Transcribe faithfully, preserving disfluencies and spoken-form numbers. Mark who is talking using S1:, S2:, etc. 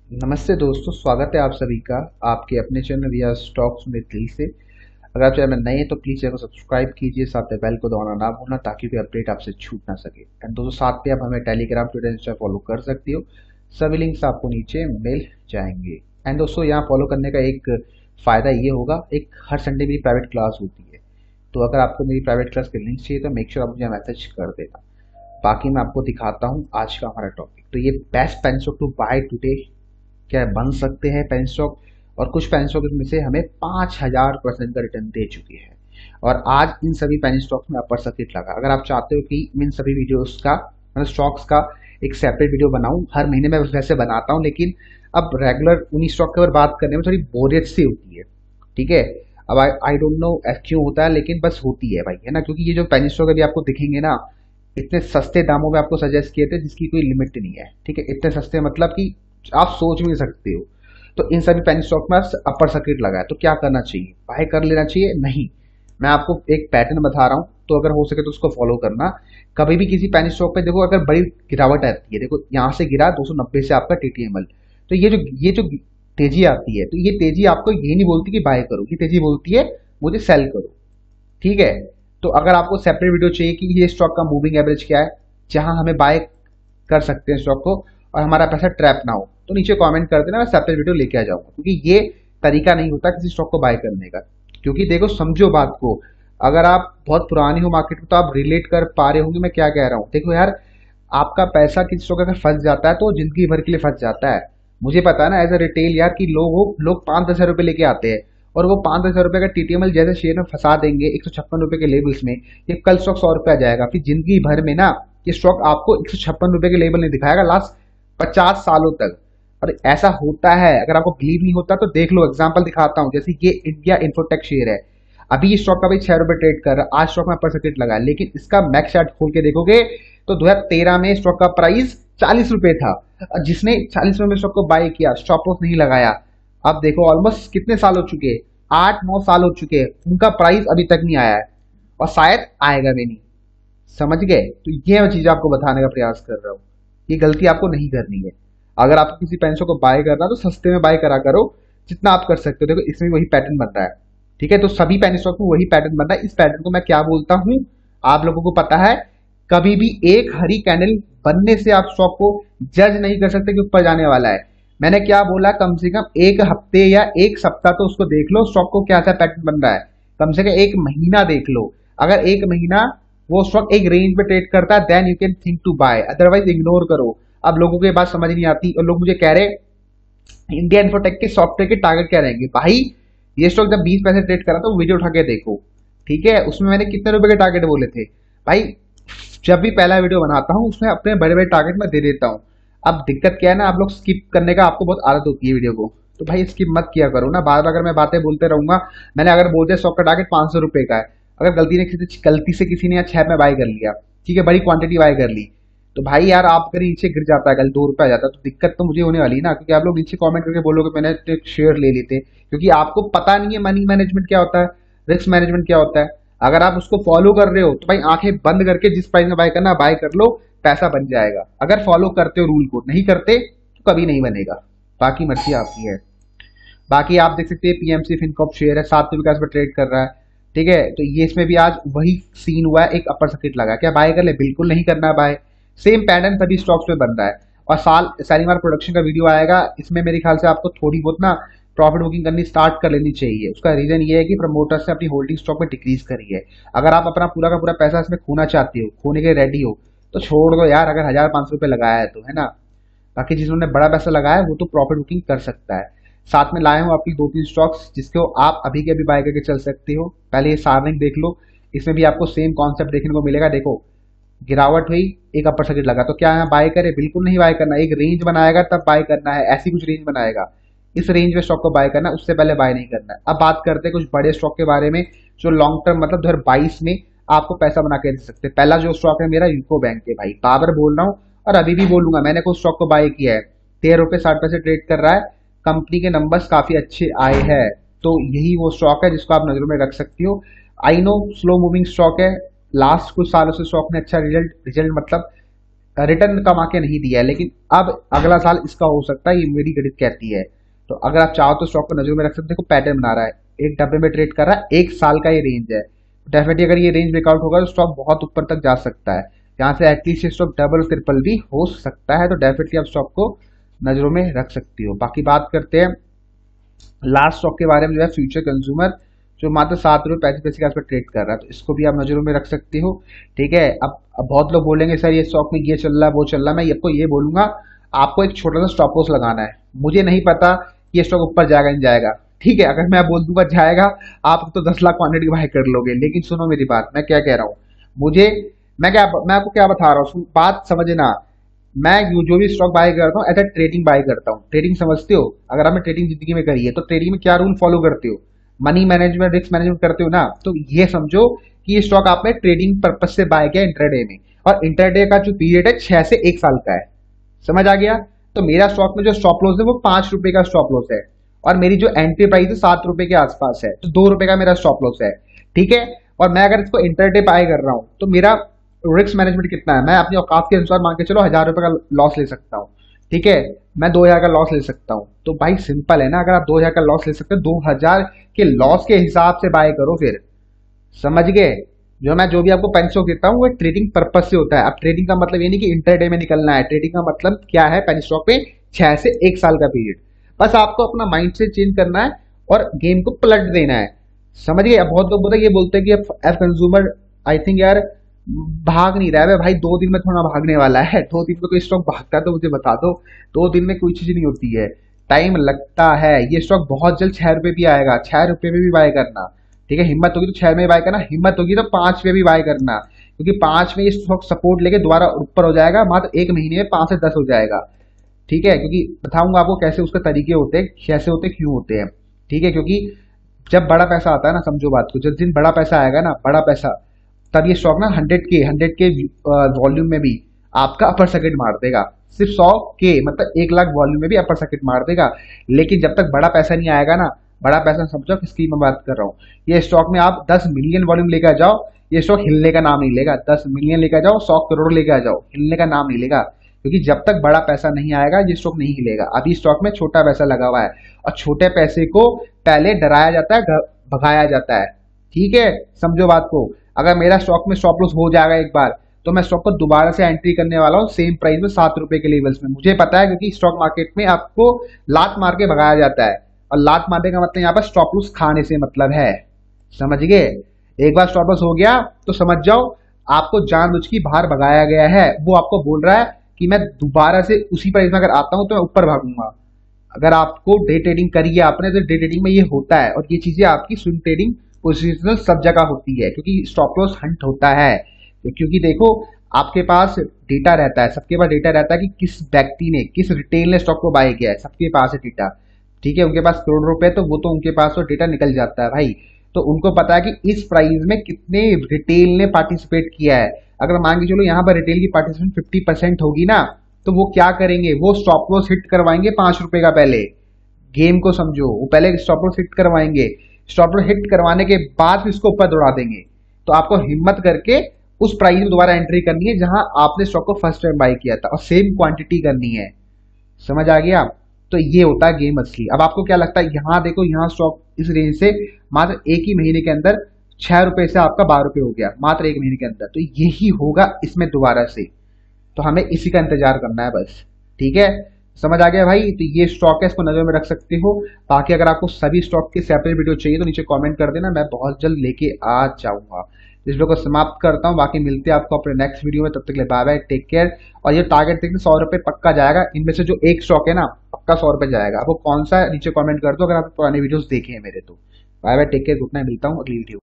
S1: नमस्ते दोस्तों, स्वागत है आप सभी का आपके अपने चैनल वी आर स्टॉक्स में दिल से। अगर आप चैनल में नए हैं तो प्लीज़ चैनल को सब्सक्राइब कीजिए, साथ में बेल को दबाना ना भूलना ताकि कोई अपडेट आपसे छूट ना सके। एंड दोस्तों, साथ पे आप हमें टेलीग्राम, ट्विटर, इंस्टा फॉलो कर सकते हो। सभी लिंक्स आपको नीचे मिल जाएंगे। एंड दोस्तों, यहाँ फॉलो करने का एक फ़ायदा ये होगा, एक हर संडे मेरी प्राइवेट क्लास होती है, तो अगर आपको मेरी प्राइवेट क्लास के लिंक चाहिए तो मेक श्योर आप मुझे मैसेज कर देना। बाकी मैं आपको दिखाता हूँ आज का हमारा टॉपिक। तो ये best penny stock to buy today क्या बन सकते हैं पेन स्टॉक, और कुछ पेन स्टॉक में से हमें पाँच हजार परसेंट का रिटर्न दे चुकी है। और आज इन सभी पेन स्टॉक्स में अपर सर्किट लगा। अगर आप चाहते हो कि इन सभी वीडियोस का, मतलब स्टॉक्स का एक सेपरेट वीडियो बनाऊं, हर महीने में वैसे बनाता हूं, लेकिन अब रेगुलर उन्हीं स्टॉक के ऊपर बात करने में थोड़ी बोरियत सी होती है। ठीक है, अब आई आई डोंट नो क्यों होता है, लेकिन बस होती है भाई, है ना। क्योंकि ये जो पेन स्टॉक अभी आपको दिखेंगे ना, इतने सस्ते दामों में आपको सजेस्ट किए थे जिसकी कोई लिमिट नहीं है। ठीक है, इतने सस्ते मतलब कि आप सोच भी नहीं सकते हो। तो इन सभी पेनी स्टॉक में अपर सर्किट लगा है, तो क्या करना चाहिए? बाय कर लेना चाहिए? नहीं, मैं आपको एक पैटर्न बता रहा हूं, तो अगर हो सके तो उसको फॉलो करना। कभी भी किसी पेनी स्टॉक पे देखो, अगर बड़ी गिरावट आती है, देखो यहां से गिरा दो सौ नब्बे से आपका टीटीएमएल, तो ये जो ये जो तेजी आती है, तो ये तेजी आपको ये नहीं बोलती कि बाय करो, ये तेजी बोलती है मुझे सेल करो। ठीक है, तो अगर आपको सेपरेट वीडियो चाहिए कि ये स्टॉक का मूविंग एवरेज क्या है, जहां हमें बाय कर सकते हैं स्टॉक को और हमारा पैसा ट्रैप ना हो, तो नीचे कमेंट कर देना, मैं सेपरेट वीडियो लेके आ जाऊंगा। क्योंकि ये तरीका नहीं होता किसी स्टॉक को बाय करने का। क्योंकि देखो, समझो बात को, अगर आप बहुत पुरानी हो मार्केट में तो आप रिलेट कर पा रहे होंगे मैं क्या कह रहा हूँ। देखो यार, आपका पैसा किसी स्टॉक अगर फंस जाता है तो जिंदगी भर के लिए फंस जाता है। मुझे पता है ना, एज अ रिटेल यार, कि लोग लोग पांच दस हजार रुपए लेके आते हैं, और वो पांच दस हजार रुपए का टीटीएमएल जैसे शेयर में फंसा देंगे एक सौ छप्पन रुपए के लेवल्स में। ये कल स्टॉक सौ रुपए आ जाएगा, फिर जिंदगी भर में ना ये स्टॉक आपको एक सौ छप्पन रुपए के लेवल नहीं दिखाएगा लास्ट पचास सालों तक। और ऐसा होता है, अगर आपको बिलीव नहीं होता तो देख लो, एग्जांपल दिखाता हूं। जैसे ये इंडिया इन्फोटेक शेयर है, अभी ये स्टॉक का भाई छह रुपए ट्रेड कर रहा है, आज स्टॉक में अपर सर्किट लगा है, लेकिन इसका मैक्स चार्ट खोल के देखोगे तो दो हजार तेरह में स्टॉक का प्राइस चालीस रुपए था। और जिसने चालीस रुपए में स्टॉक को बाय किया, स्टॉप लॉस नहीं लगाया, अब देखो ऑलमोस्ट कितने साल हो चुके हैं, आठ नौ साल हो चुके हैं, उनका प्राइस अभी तक नहीं आया है, और शायद आएगा भी नहीं। समझ गए? तो ये मैं चीज आपको बताने का प्रयास कर रहा हूँ, ये गलती आपको नहीं करनी है। अगर आपको किसी पेंसो को बाय करना है तो सस्ते में बाय करा करो जितना आप कर सकते हो। देखो, इसमें वही पैटर्न बन रहा है। ठीक है, तो सभी पेन स्टॉक में वही पैटर्न बन रहा है। इस पैटर्न को मैं क्या बोलता हूं, आप लोगों को पता है। कभी भी एक हरी कैंडल बनने से आप स्टॉक को जज नहीं कर सकते कि ऊपर जाने वाला है। मैंने क्या बोला, कम से कम एक हफ्ते या एक सप्ताह तो उसको देख लो, स्टॉक को क्या सा पैटर्न बन रहा है। कम से कम एक महीना देख लो। अगर एक महीना वो स्टॉक एक रेंज पे ट्रेड करता है, then you can think to buy, otherwise ignore करो। अब लोगों को ये बात समझ नहीं आती, और लोग मुझे कह रहे इंडिया इन्फोटेक के सॉफ्टवेयर के टारगेट क्या रहेंगे। भाई, ये स्टॉक जब बीस पैसे ट्रेड करा तो वीडियो उठा के देखो। ठीक है, उसमें मैंने कितने रुपए के टारगेट बोले थे भाई। जब भी पहला वीडियो बनाता हूँ उसमें अपने बड़े बड़े टारगेट मैं दे देता हूँ। अब दिक्कत क्या है ना, आप लोग स्किप करने का आपको बहुत आदत होती है वीडियो को, तो भाई स्किप मत किया करो ना। बार बार अगर मैं बातें बोलते रहूंगा, मैंने अगर बोल दिया स्टॉक का टारगेट पांच सौ रुपए का है, अगर गलती ने किसी गलती से किसी ने छह में बाय कर लिया, ठीक है, बड़ी क्वांटिटी बाय कर ली, तो भाई यार आप अगर नीचे गिर जाता है, कल दो रुपए आ जाता है, तो दिक्कत तो मुझे होने वाली है ना। क्योंकि आप लोग नीचे कमेंट करके बोलोगे मैंने एक शेयर ले लेते, क्योंकि आपको पता नहीं है मनी मैनेजमेंट क्या होता है, रिस्क मैनेजमेंट क्या होता है। अगर आप उसको फॉलो कर रहे हो तो भाई आंखें बंद करके जिस प्राइस में बाय करना बाय कर लो, पैसा बन जाएगा। अगर फॉलो करते हो रूल को, नहीं करते तो कभी नहीं बनेगा। बाकी मर्जी आपकी है। बाकी आप देख सकते हैं पीएमसी फिनकॉप शेयर है, सात सौ विकास पर ट्रेड कर रहा है। ठीक है, तो ये इसमें भी आज वही सीन हुआ है, एक अपर सर्किट लगा। क्या बाय कर ले? बिल्कुल नहीं करना बाय। सेम पैटर्न सभी स्टॉक्स में बन रहा है। और साल शालीमार प्रोडक्शन का वीडियो आएगा, इसमें मेरे ख्याल से आपको थोड़ी बहुत ना प्रॉफिट बुकिंग करनी स्टार्ट कर लेनी चाहिए। उसका रीजन ये है कि प्रमोटर्स ने अपनी होल्डिंग स्टॉक में डिक्रीज करी है। अगर आप अपना पूरा का पूरा पैसा इसमें खोना चाहते हो, खोने के रेडी हो, तो छोड़ दो यार। अगर हजार पांच सौ रुपए लगाया है तो, है ना। बाकी जिन्होंने बड़ा पैसा लगाया है वो तो प्रॉफिट बुकिंग कर सकता है। साथ में लाए हूं आपकी दो तीन स्टॉक्स जिसको आप अभी के अभी बाय करके चल सकते हो। पहले ये सारनिंग देख लो, इसमें भी आपको सेम कॉन्सेप्ट देखने को मिलेगा। देखो, गिरावट हुई, एक अपर सर्किट लगा, तो क्या यहाँ बाय करे? बिल्कुल नहीं बाय करना। एक रेंज बनाएगा तब बाय करना है, ऐसी कुछ रेंज बनाएगा, इस रेंज में स्टॉक को बाय करना, उससे पहले बाय नहीं करना है। अब बात करते हैं कुछ बड़े स्टॉक के बारे में जो लॉन्ग टर्म मतलब दो हजार बाईस में आपको पैसा बना के दे सकते हैं। पहला जो स्टॉक है मेरा यूको बैंक है भाई, बाबर बोल रहा हूँ और अभी भी बोलूंगा, मैंने कुछ स्टॉक को बाय किया है, तेरह रुपए साठ पैसे ट्रेड कर रहा है। कंपनी के नंबर्स काफी अच्छे आए हैं, तो यही वो स्टॉक है जिसको आप नजरों में रख सकती हो। I know slow moving stock है, लास्ट कुछ सालों से स्टॉक ने अच्छा रिजल्ट रिजल्ट मतलब रिटर्न कमा के नहीं दिया है, लेकिन अब अगला साल इसका हो सकता है, ये मेरी गणित कहती है। तो अगर आप चाहो तो स्टॉक को नजरों में रख सकते हो। देखो पैटर्न बना रहा है, एक डब्बे में ट्रेड कर रहा है, एक साल का ये रेंज है। डेफिनेटली अगर ये रेंज ब्रेकआउट होगा तो स्टॉक बहुत ऊपर तक जा सकता है, यहाँ से एटलीस्ट ये स्टॉक डबल ट्रिपल भी हो सकता है। तो डेफिनेटली आप स्टॉक को नजरों में रख सकती हो। बाकी बात करते हैं लास्ट स्टॉक के बारे में, जो है फ्यूचर कंज्यूमर, जो मात्र सात रुपये पैंतीस पैसे के आसपास ट्रेड कर रहा है। तो इसको भी आप नजरों में रख सकते हो। ठीक है, अब, अब बहुत लोग बोलेंगे सर ये स्टॉक में ये चल रहा है वो चल रहा है। मैं आपको ये बोलूंगा, आपको एक छोटा सा स्टॉप लॉस लगाना है। मुझे नहीं पता कि ये स्टॉक ऊपर जाएगा नहीं जाएगा, ठीक है, अगर मैं बोल दूंगा जाएगा आप तो दस लाख क्वांटिटी बाय कर लोगे, लेकिन सुनो मेरी बात, मैं क्या कह रहा हूँ, मुझे मैं क्या मैं आपको क्या बता रहा हूँ, बात समझना। मैं जो भी स्टॉक बाय करता हूँ एज ए ट्रेडिंग बाय करता हूँ। ट्रेडिंग समझते हो? अगर आपने ट्रेडिंग जिंदगी में करी है तो ट्रेडिंग में क्या रूल फॉलो करते हो? मनी मैनेजमेंट, रिस्क मैनेजमेंट करते हो ना। तो ये समझो कि ये स्टॉक आपने ट्रेडिंग पर्पज से बाय किया इंट्राडे में, और इंट्राडे का जो पीरियड है छह से एक साल का है। समझ आ गया? तो मेरा स्टॉक में जो स्टॉप लॉस है वो पांच रुपए का स्टॉप लॉस है, और मेरी जो एंट्री प्राइस है सात रुपए के आसपास है, तो दो रुपए का मेरा स्टॉप लॉस है। ठीक है, और मैं अगर इसको इंट्राडे बाय कर रहा हूं तो मेरा रिस्क मैनेजमेंट कितना है? मैं अपनी औकात के अनुसार मान के चलो हजार रुपए का लॉस ले सकता हूँ। ठीक है, मैं दो हजार का लॉस ले सकता हूँ। तो भाई सिंपल है ना, अगर आप दो हजार का लॉस ले सकते हो, दो हजार के लॉस के हिसाब से बाय करो फिर। समझ गए? जो मैं जो भी आपको पैंसौ कहता हूँ वो ट्रेडिंग पर्पज से होता है। अब ट्रेडिंग का मतलब ये नहीं कि इंटरडे में निकलना है। ट्रेडिंग का मतलब क्या है? पेनी स्टॉक पे छह से एक साल का पीरियड। बस आपको अपना माइंड से चेंज करना है और गेम को पलट देना है। समझ गए? अब बहुत लोग बोलते ये बोलते हैं कि एज कंज्यूमर आई थिंक यार भाग नहीं रहा है। भाई दो दिन में थोड़ा भागने वाला है, दो दिन में कोई स्टॉक भागता है तो मुझे बता दो। दो दिन में कोई चीज नहीं होती है, टाइम लगता है। ये स्टॉक बहुत जल्द छह रुपए भी आएगा, छह रुपए में भी बाय करना। ठीक है, हिम्मत होगी तो छह में बाय करना, हिम्मत होगी तो पांच में भी बाय करना, क्योंकि पांच में ये स्टॉक सपोर्ट लेके दोबारा ऊपर हो जाएगा, मात्र एक महीने में पांच से दस हो जाएगा। ठीक है, क्योंकि बताऊंगा आपको कैसे उसके तरीके होते हैं, कैसे होते क्यों होते हैं। ठीक है, क्योंकि जब बड़ा पैसा आता है ना, समझो बात को, जब दिन बड़ा पैसा आएगा ना, बड़ा पैसा, तब ये स्टॉक ना हंड्रेड के हंड्रेड के वॉल्यूम में भी आपका अपर सर्किट मार देगा। सिर्फ सौ के मतलब एक लाख वॉल्यूम में भी अपर सर्किट मार देगा। लेकिन जब तक बड़ा पैसा नहीं आएगा ना, बड़ा पैसा समझो किसकी मैं बात कर रहा हूँ, ये स्टॉक में आप दस मिलियन वॉल्यूम लेकर जाओ, ये स्टॉक हिलने का नाम नहीं लेगा। दस मिलियन लेकर जाओ, सौ करोड़ लेकर जाओ, हिलने का नाम नहीं लेगा, क्योंकि जब तक बड़ा पैसा नहीं आएगा ये स्टॉक नहीं हिलेगा। अभी स्टॉक में छोटा पैसा लगा हुआ है, और छोटे पैसे को पहले डराया जाता है, भगाया जाता है। ठीक है, समझो बात को। अगर मेरा स्टॉक में स्टॉप लॉस हो जाएगा एक बार, तो मैं स्टॉक को दोबारा से एंट्री करने वाला हूँ सेम प्राइस में, सात रुपए के लेवल्स में। मुझे पता है, क्योंकि स्टॉक मार्केट में आपको लात मार के भगाया जाता है, और लात मारने का मतलब यहाँ पर स्टॉप लॉस खाने से मतलब है। समझ गए? एक बार स्टॉप लॉस हो गया तो समझ जाओ आपको जानबूझ के बाहर भगाया गया है। वो आपको बोल रहा है कि मैं दोबारा से उसी प्राइस में अगर आता हूं तो मैं ऊपर भागूंगा। अगर आपको डे ट्रेडिंग करी है आपने, तो डे ट्रेडिंग में ये होता है, और ये चीजें आपकी स्विंग ट्रेडिंग पोजिशनल सब जगह होती है, क्योंकि स्टॉप लॉस हंट होता है। क्योंकि देखो आपके पास डेटा रहता है, सबके पास डेटा रहता है कि किस व्यक्ति ने, किस रिटेल ने स्टॉक को बाय किया है, सबके पास है डेटा। ठीक है, उनके पास करोड़ रुपए, तो वो तो उनके पास तो डेटा निकल जाता है भाई। तो उनको पता है कि इस प्राइस में कितने रिटेल ने पार्टिसिपेट किया है। अगर मान के चलो यहाँ पर रिटेल की पार्टिसिपेशन फिफ्टी परसेंट होगी ना, तो वो क्या करेंगे, वो स्टॉप लॉस हिट करवाएंगे पांच रुपए का। पहले गेम को समझो, वो पहले स्टॉप लॉस हिट करवाएंगे, स्टॉप लॉस हिट करवाने के बाद इसको ऊपर दौड़ा देंगे। तो आपको हिम्मत करके उस प्राइस में दोबारा एंट्री करनी है जहां आपने स्टॉक को फर्स्ट टाइम बाय किया था, और सेम क्वांटिटी करनी है। समझ आ गया? तो ये होता है गेम असली। अब आपको क्या लगता है, यहाँ देखो, यहाँ स्टॉक इस रेंज से मात्र एक ही महीने के अंदर छह रुपए से आपका बारह रुपए हो गया, मात्र एक महीने के अंदर। तो यही होगा इसमें दोबारा से, तो हमें इसी का इंतजार करना है बस। ठीक है, समझ आ गया भाई? तो ये स्टॉक है, इसको नजर में रख सकते हो। बाकी अगर आपको सभी स्टॉक की सेपरेट वीडियो चाहिए तो नीचे कमेंट कर देना, मैं बहुत जल्द लेके आ जाऊंगा। इस वीडियो को समाप्त करता हूँ, बाकी मिलते हैं आपको अपने नेक्स्ट वीडियो में। तब तक के लिए बाय बाय, टेक केयर। और ये टारगेट देखते सौ रुपए पक्का जाएगा, इनमें से जो एक स्टॉक है ना पक्का सौ रुपए जाएगा। आपको कौन सा है नीचे कमेंट कर दो, अगर आप पुराने वीडियोस देखे हैं मेरे तो। Bye bye, take care, good night, मिलता हूँ अगली वीडियो।